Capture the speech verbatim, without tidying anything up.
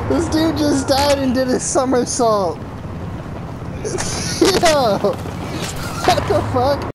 This dude just died and did a somersault. Yo! What the fuck?